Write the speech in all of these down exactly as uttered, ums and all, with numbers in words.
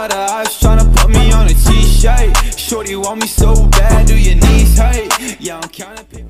lot of eyes tryna put me on a t-shirt. Shorty want me so bad, do your knees hurt? Yeah, I'm counting people.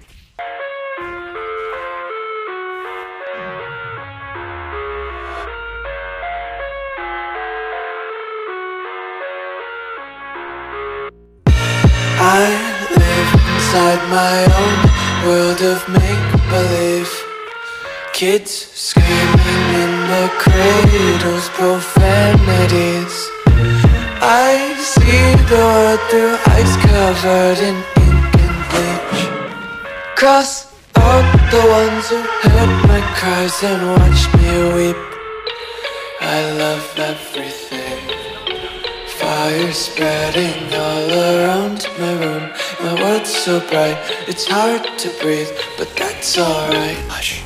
I live inside my own world of make-believe. Kids screaming in their cradles, profanities. I see the world through ice covered in ink and bleach. Cross out the ones who heard my cries and watched me weep. I love everything. Fire spreading all around my room. My world's so bright, it's hard to breathe, but that's alright. Hush.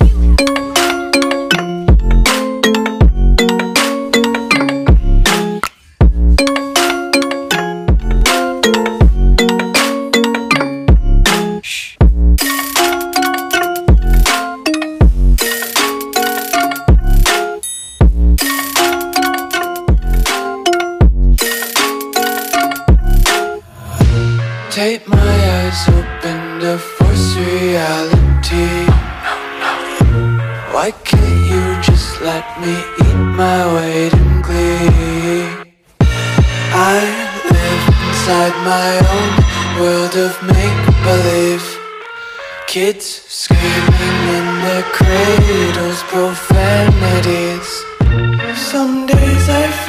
Tape my eyes open to force reality. Why can't you just let me eat my weight in glee? I live inside my own world of make-believe. Kids screaming in their cradles, profanities. Some days I